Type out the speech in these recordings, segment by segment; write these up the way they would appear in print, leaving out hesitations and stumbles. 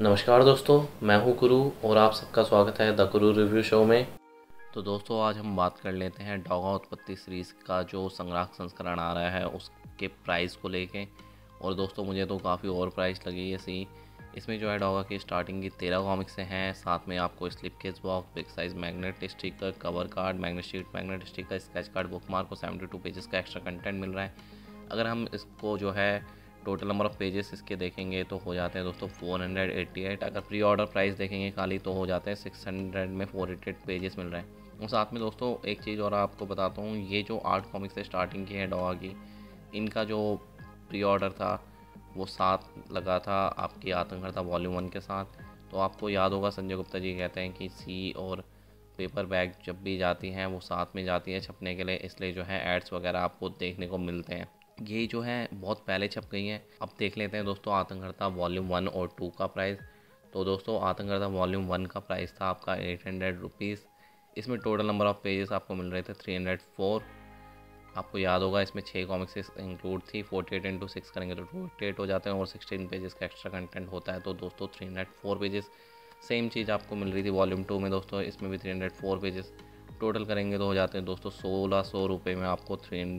नमस्कार दोस्तों, मैं हूं गुरु और आप सबका स्वागत है द गुरु रिव्यू शो में। तो दोस्तों आज हम बात कर लेते हैं डोगा उत्पत्ति सीरीज़ का जो संग्राहक संस्करण आ रहा है उसके प्राइस को लेके। और दोस्तों मुझे तो काफ़ी ओवर प्राइस लगी ये सी। इसमें जो है डोगा की स्टार्टिंग की 13 कॉमिक्स हैं, साथ में आपको slip case box, big size magnet sticker, cover card, magnet sheet, magnet sticker, sketch card, bookmark और 72 पेजेस का एक्स्ट्रा कंटेंट मिल रहा है। अगर हम इसको जो है टोटल नंबर ऑफ़ पेजेस इसके देखेंगे तो हो जाते हैं दोस्तों 488। अगर प्री ऑर्डर प्राइस देखेंगे खाली तो हो जाते हैं 600 में 488 पेजेस मिल रहे हैं। और साथ में दोस्तों एक चीज़ और आपको बताता हूँ, ये जो 8 कॉमिक्स से स्टार्टिंग की है डोगा की, इनका जो प्री ऑर्डर था वो 7 लगा था आपकी आत्मकर्ता वॉल्यूम 1 के साथ। तो आपको याद होगा संजय गुप्ता जी कहते हैं कि सी और पेपर बैग जब भी जाती हैं वो साथ में जाती हैं छपने के लिए, इसलिए जो है एड्स वगैरह आपको देखने को मिलते हैं। ये जो है बहुत पहले छप गई हैं। अब देख लेते हैं दोस्तों आतंककर्ता वॉल्यूम 1 और 2 का प्राइस। तो दोस्तों आतंककर्ता वॉल्यूम 1 का प्राइस था आपका 800 रुपीज़। इसमें टोटल नंबर ऑफ़ पेजेस आपको मिल रहे थे 304। आपको याद होगा इसमें 6 कॉमिक्स इंक्लूड थी। 48 इंटू 6 करेंगे तो 48 हो जाते हैं और 16 पेजेस का एक्स्ट्रा कंटेंट होता है। तो दोस्तों 304 पेजेस। सेम चीज़ आपको मिल रही थी वॉल्यूम 2 में दोस्तों, इसमें भी 304 पेजेस। टोटल करेंगे तो हो जाते हैं दोस्तों 1600 रुपये में आपको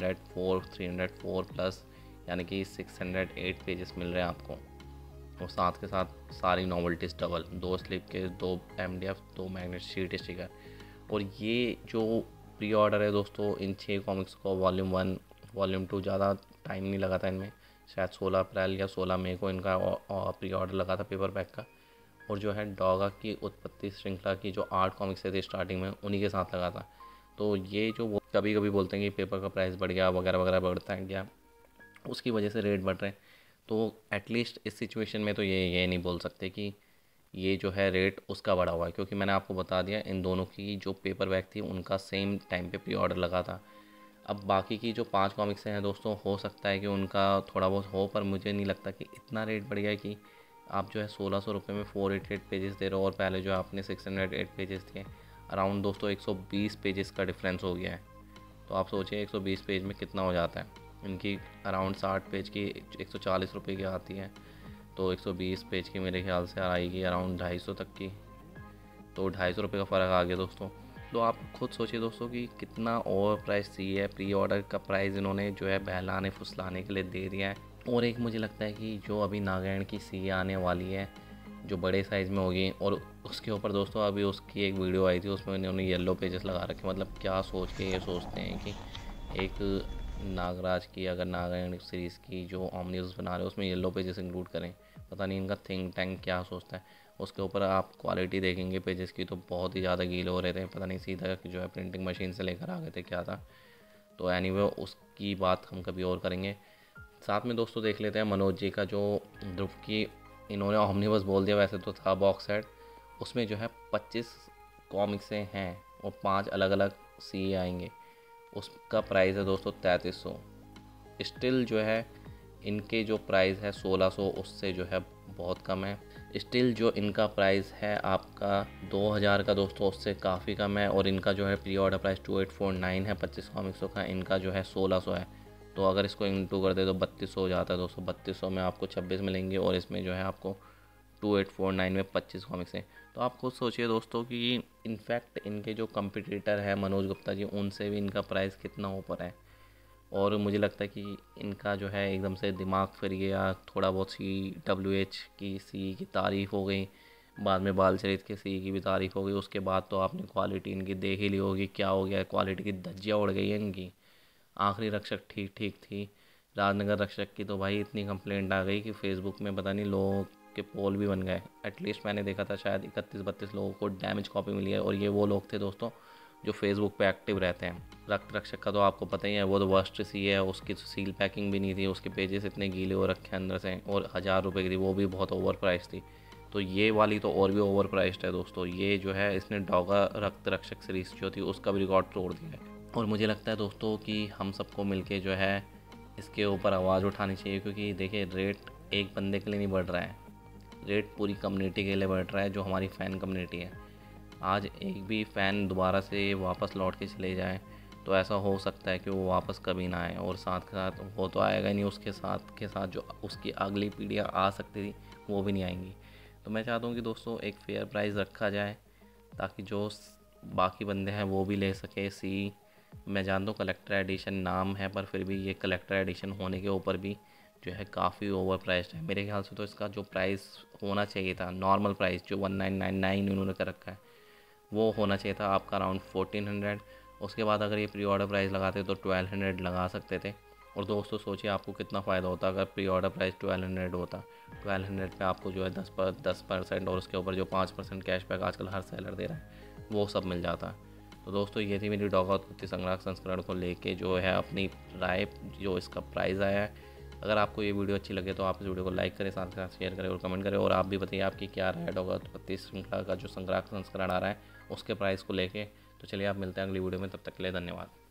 304 प्लस यानी कि 608 पेजेस मिल रहे हैं आपको। और साथ के साथ सारी नॉवेल्टीज़ डबल, 2 स्लिप के, 2 MDF, 2 मैग्नेट शीट स्टिकर। और ये जो प्री ऑर्डर है दोस्तों इन 6 कॉमिक्स को वॉल्यूम 1 वॉल्यूम 2 ज़्यादा टाइम नहीं लगा था इनमें, शायद 16 अप्रैल या 16 मई को इनका प्री ऑर्डर लगा था पेपर बैग का। और जो है डोगा की उत्पत्ति श्रृंखला की जो 8 कॉमिक्स थे स्टार्टिंग में उन्हीं के साथ लगा था। तो ये जो कभी कभी बोलते हैं कि पेपर का प्राइस बढ़ गया वगैरह वगैरह बढ़ता है क्या, उसकी वजह से रेट बढ़ रहे हैं। तो एटलीस्ट इस सिचुएशन में तो ये नहीं बोल सकते कि ये जो है रेट उसका बढ़ा हुआ है, क्योंकि मैंने आपको बता दिया इन दोनों की जो पेपर बैग थी उनका सेम टाइम पे प्री ऑर्डर लगा था। अब बाकी की जो 5 कॉमिक्स हैं दोस्तों हो सकता है कि उनका थोड़ा बहुत हो, पर मुझे नहीं लगता कि इतना रेट बढ़ गया कि आप जो है 1600 रुपये में 488 पेजेस दे रहे हो और पहले जो आपने 608 पेजेस दिए। अराउंड दोस्तों 120 पेजेस का डिफरेंस हो गया है। तो आप सोचिए 120 पेज में कितना हो जाता है। इनकी अराउंड 60 पेज की 140 रुपये की आती है, तो 120 पेज की मेरे ख्याल से आएगी अराउंड 250 तक की। तो 250 रुपये का फ़र्क आ गया दोस्तों। तो आप खुद सोचिए दोस्तों कि कितना ओवर प्राइस सी है। प्री ऑर्डर का प्राइस इन्होंने जो है बहलाने फुसलाने के लिए दे दिया है। और एक मुझे लगता है कि जो अभी नागालैंड की सी आने वाली है जो बड़े साइज़ में होगी, और उसके ऊपर दोस्तों अभी उसकी एक वीडियो आई थी उसमें इन्होंने येलो पेजेस लगा रखे। मतलब क्या सोच के ये सोचते हैं कि एक नागराज की अगर नागालैंड सीरीज़ की जो ऑमनिबस बना रहे हो उसमें येलो पेजेस इंक्लूड करें। पता नहीं इनका थिंक टैंक क्या सोचता है। उसके ऊपर आप क्वालिटी देखेंगे पेजेस की तो बहुत ही ज़्यादा गीले हो रहे थे। पता नहीं सीधा जो है प्रिंटिंग मशीन से लेकर आ गए थे क्या था। तो एनीवे उसकी बात हम कभी और करेंगे। साथ में दोस्तों देख लेते हैं मनोज जी का जो ध्रुव की इन्होंने ऑमनिबस बोल दिया, वैसे तो था बॉक्स सेट। उसमें जो है 25 कॉमिक्स हैं और 5 अलग अलग सी आएंगे। उसका प्राइस है दोस्तों 3300। स्टिल जो है इनके जो प्राइस है 1600 उससे जो है बहुत कम है। स्टिल जो इनका प्राइस है आपका 2000 का दोस्तों उससे काफ़ी कम है। और इनका जो है प्री ऑर्डर प्राइस 2849 है 25 कॉमिक्सों का, इनका जो है 1600 है। तो अगर इसको इंटू कर दे तो 3200 हो जाता है दोस्तों। 3200 में आपको 26 मिलेंगे और इसमें जो है आपको 2849 में 25 कॉमिक्स हैं। तो आप खुद सोचिए दोस्तों कि इनफैक्ट इनके जो कंपटीटर है मनोज गुप्ता जी उनसे भी इनका प्राइस कितना ऊपर है। और मुझे लगता है कि इनका जो है एकदम से दिमाग फिर गया। थोड़ा बहुत CWH की सी की तारीफ़ हो गई, बाद में बाल चरित के सी की भी तारीफ़ हो गई। उसके बाद तो आपने क्वालिटी इनकी देख ही ली होगी क्या हो गया, क्वालिटी की धज्जियाँ उड़ गई है इनकी। आखिरी रक्षक ठीक ठीक थी, राजनगर रक्षक की तो भाई इतनी कंप्लेंट आ गई कि फेसबुक में पता नहीं लोगों के पोल भी बन गए। एटलीस्ट मैंने देखा था शायद 31-32 लोगों को डैमेज कॉपी मिली है, और ये वो लोग थे दोस्तों जो फेसबुक पे एक्टिव रहते हैं। रक्त रक्षक का तो आपको पता ही है, वो तो वर्स्ट सी है। उसकी तो सील पैकिंग भी नहीं थी, उसके पेजेस इतने गीले हो रखे अंदर से, और 1000 रुपये की थी, वो भी बहुत ओवर प्राइस थी। तो ये वाली तो और भी ओवर प्राइस्ड है दोस्तों। ये जो है इसने डोगा रक्त रक्षक सीरीज़ जो थी उसका भी रिकॉर्ड तोड़ दिया है। और मुझे लगता है दोस्तों कि हम सबको मिलके जो है इसके ऊपर आवाज़ उठानी चाहिए, क्योंकि देखिए रेट एक बंदे के लिए नहीं बढ़ रहा है, रेट पूरी कम्युनिटी के लिए बढ़ रहा है जो हमारी फ़ैन कम्युनिटी है। आज एक भी फ़ैन दोबारा से वापस लौट के चले जाए तो ऐसा हो सकता है कि वो वापस कभी ना आए, और साथ के साथ वो तो आएगा ही नहीं, उसके साथ जो उसकी अगली पीढ़ियाँ आ सकती थी वो भी नहीं आएंगी। तो मैं चाहता हूँ कि दोस्तों एक फ़ेयर प्राइस रखा जाए ताकि जो बाकी बंदे हैं वो भी ले सके। मैं जानता हूँ कलेक्टर एडिशन नाम है, पर फिर भी ये कलेक्टर एडिशन होने के ऊपर भी जो है काफ़ी ओवर प्राइस्ड है। मेरे ख्याल से तो इसका जो प्राइस होना चाहिए था, नॉर्मल प्राइस जो 1999 उन्होंने कर रखा है, वो होना चाहिए था आपका अराउंड 1400। उसके बाद अगर ये प्री ऑर्डर प्राइस लगाते तो 1200 लगा सकते थे। और दोस्तों सोचिए आपको कितना फ़ायदा होता अगर प्री ऑर्डर प्राइस 1200 होता। 1200 पे आपको जो है 10% और उसके ऊपर जो 5% कैशबैक आजकल हर सेलर दे रहा है वो सब मिल जाता। तो दोस्तों ये थी मेरी डोगा उत्पत्ति संग्राहक संस्करण को लेके जो है अपनी राय, जो इसका प्राइस आया है। अगर आपको ये वीडियो अच्छी लगे तो आप इस वीडियो को लाइक करें, साथ साथ शेयर करें और कमेंट करें। और आप भी बताइए आपकी क्या राय है डोगा उत्पत्ति श्रृंखला का जो संग्राहक संस्करण आ रहा है उसके प्राइस को लेके। तो चलिए आप मिलते हैं अगली वीडियो में, तब तक के लिए धन्यवाद।